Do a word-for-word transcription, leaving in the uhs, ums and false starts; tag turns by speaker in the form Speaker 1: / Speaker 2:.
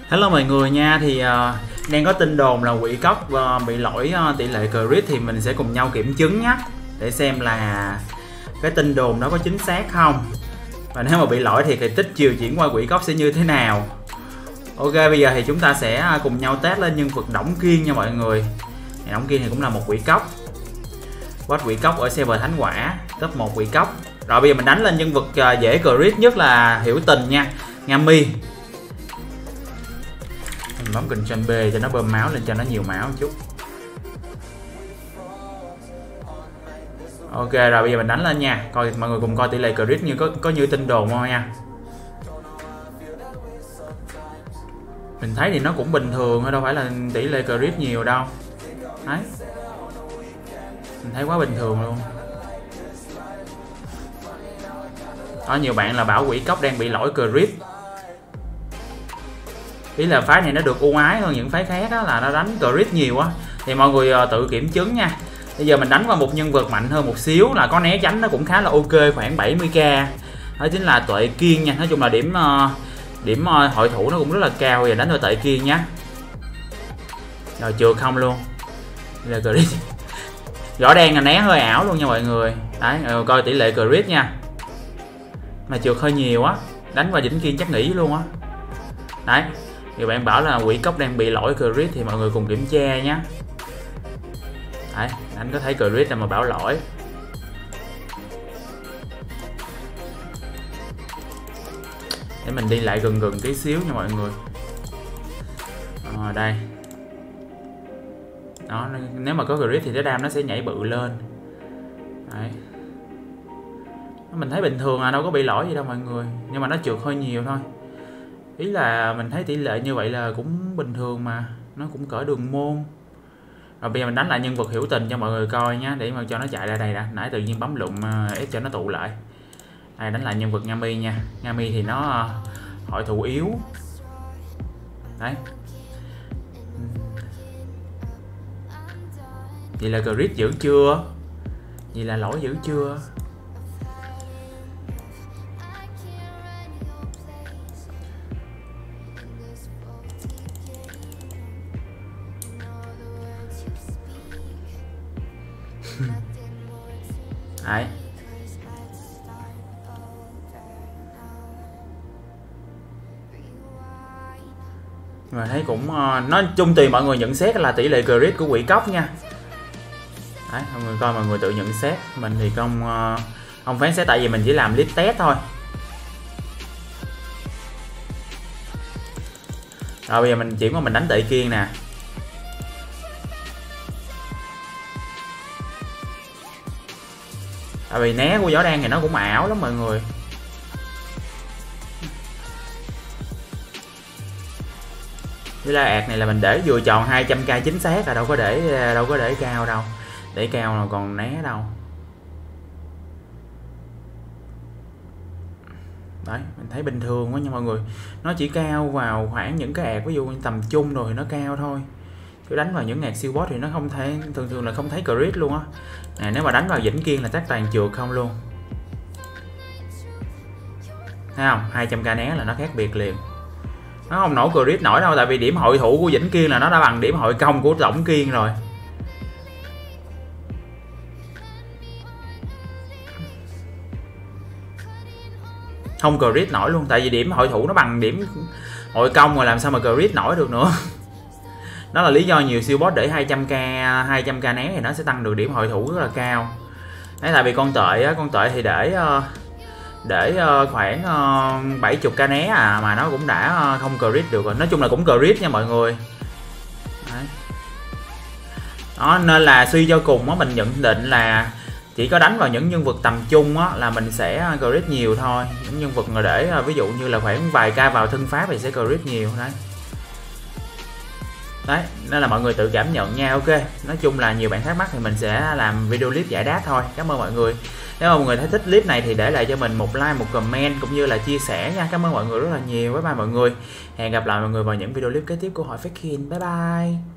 Speaker 1: Hello mọi người nha, thì uh, đang có tin đồn là quỷ cốc uh, bị lỗi uh, tỷ lệ crit, thì mình sẽ cùng nhau kiểm chứng nhé, để xem là cái tin đồn đó có chính xác không, và nếu mà bị lỗi thì cái tích chiều chuyển qua quỷ cốc sẽ như thế nào. Ok, bây giờ thì chúng ta sẽ cùng nhau test lên nhân vật Đổng Kiên nha mọi người. Thì Đổng Kiên thì cũng là một quỷ cốc, boss quỷ cốc ở server Thánh Quả, top một quỷ cốc. Rồi bây giờ mình đánh lên nhân vật uh, dễ crit nhất là Hiểu Tình nha, Ngami. Mình bấm Ctrl B cho nó bơm máu lên, cho nó nhiều máu một chút. Ok, rồi bây giờ mình đánh lên nha, coi mọi người cùng coi tỷ lệ crit như có có như tin đồn không nha. Mình thấy thì nó cũng bình thường thôi, đâu phải là tỷ lệ crit nhiều đâu. Đấy, mình thấy quá bình thường luôn. Có nhiều bạn là bảo quỷ cốc đang bị lỗi crit. Ý là phái này nó được ưu ái hơn những phái khác đó, là nó đánh crit nhiều á. Thì mọi người tự kiểm chứng nha. Bây giờ mình đánh vào một nhân vật mạnh hơn một xíu, là có né tránh nó cũng khá là ok, khoảng bảy mươi k. Đó chính là Tuệ Kiên nha. Nói chung là điểm điểm hội thủ nó cũng rất là cao. Bây giờ đánh vào Tuệ Kiên nhá. Rồi trượt không luôn. Đây là crit. Rõ ràng là né hơi ảo luôn nha mọi người. Đấy, rồi coi tỷ lệ crit nha. Mà trượt hơi nhiều á. Đánh vào Vĩnh Kiên chắc nghỉ luôn á. Đấy, thì bạn bảo là quỷ cốc đang bị lỗi crit thì mọi người cùng kiểm tra nhé. Đấy, anh có thấy crit là mà bảo lỗi. Để mình đi lại gần gần tí xíu nha mọi người. À, đây. Đó, nếu mà có crit thì cái đam nó sẽ nhảy bự lên. Đấy. Mình thấy bình thường à, đâu có bị lỗi gì đâu mọi người, nhưng mà nó trượt hơi nhiều thôi. Ý là mình thấy tỷ lệ như vậy là cũng bình thường mà, nó cũng cỡ đường môn. Rồi bây giờ mình đánh lại nhân vật Hiểu Tình cho mọi người coi nhé, để mà cho nó chạy ra đây đã. Nãy tự nhiên bấm lụng S cho nó tụ lại. Đây, đánh lại nhân vật Ngami nha. Ngami thì nó hội thủ yếu. Đấy. Vậy là crit dữ chưa? Vậy là lỗi dữ chưa? Đấy. Mà thấy cũng uh, nói chung tùy mọi người nhận xét là tỷ lệ crit của quỷ cốc nha. Đấy, mọi người coi, mọi người tự nhận xét. Mình thì không uh, không phán xét, tại vì mình chỉ làm clip test thôi. Rồi bây giờ mình chuyển qua mình đánh Tuệ Kiên nè. Tại vì né của gió đen thì nó cũng ảo lắm mọi người. Với la ạt này là mình để vừa tròn hai trăm k chính xác, là đâu có để đâu có để cao đâu. Để cao nào còn né đâu. Đấy, mình thấy bình thường quá nha mọi người. Nó chỉ cao vào khoảng những cái ạt ví dụ như tầm trung rồi thì nó cao thôi. Cứ đánh vào những ạt siêu boss thì nó không thể, thường thường là không thấy crit luôn á. Nè, nếu mà đánh vào Vĩnh Kiên là chắc toàn trượt không luôn. Thấy không? hai trăm k né là nó khác biệt liền. Nó không nổi crit nổi đâu, tại vì điểm hội thủ của Vĩnh Kiên là nó đã bằng điểm hội công của Đổng Kiên rồi. Không crit nổi luôn, tại vì điểm hội thủ nó bằng điểm hội công rồi, làm sao mà crit nổi được nữa. Đó là lý do nhiều siêu boss để hai trăm k hai trăm k né thì nó sẽ tăng được điểm hội thủ rất là cao. Đấy, tại vì con Tuệ á, con Tuệ thì để để khoảng bảy mươi k né à, mà nó cũng đã không crit được rồi. Nói chung là cũng crit nha mọi người. Đấy. Đó, nên là suy cho cùng á, mình nhận định là chỉ có đánh vào những nhân vật tầm trung á là mình sẽ crit nhiều thôi. Những nhân vật mà để ví dụ như là khoảng vài k vào thân pháp thì sẽ crit nhiều. Đấy. Đấy, nên là mọi người tự cảm nhận nha. Ok, nói chung là nhiều bạn thắc mắc thì mình sẽ làm video clip giải đáp thôi. Cảm ơn mọi người. Nếu mà mọi người thấy thích clip này thì để lại cho mình một like, một comment cũng như là chia sẻ nha. Cảm ơn mọi người rất là nhiều. Bye bye mọi người. Hẹn gặp lại mọi người vào những video clip kế tiếp của Hỏi Phát Khiên. Bye bye.